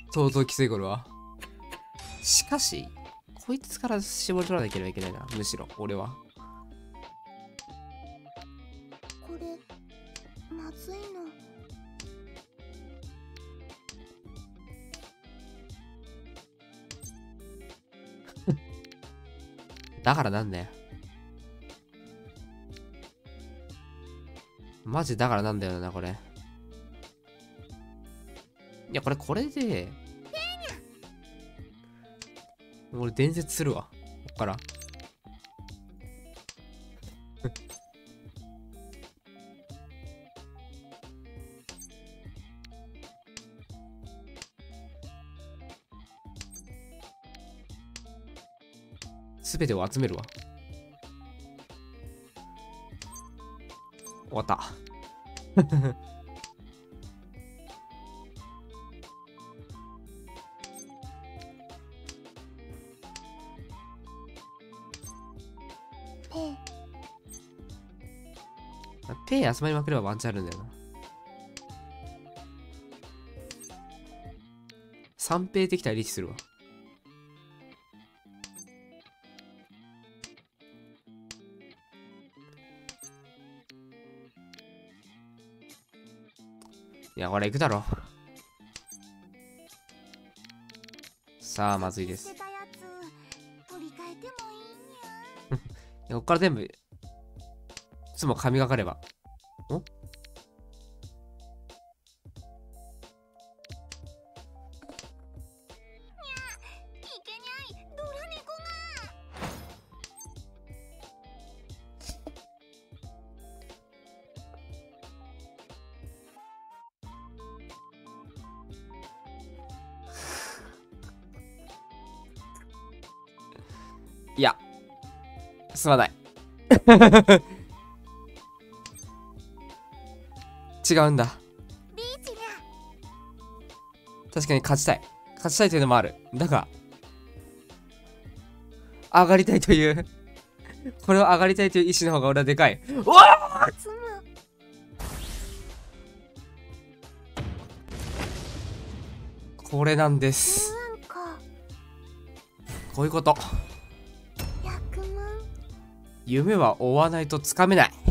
相当きついこれは。しかしこいつから絞り取らなければいけないな。むしろ俺はこれまずいの。 だからなんだよ。マジだからなんだよなこれ。いやこれで俺伝説するわこっから。すべてを集めるわ。終わった。ペイ集まりまくればワンチャンあるんだよな。三ペイできたらリーチするわ。いや、これ行くだろ。さあ、まずいです。こっから全部、いつも神がかれば。おいや、すまない。違うんだ。確かに勝ちたい。勝ちたいというのもある。だが、上がりたいという、これを上がりたいという意志の方が俺はでかい。うわー！これなんです。こういうこと。夢は追わないとつかめない。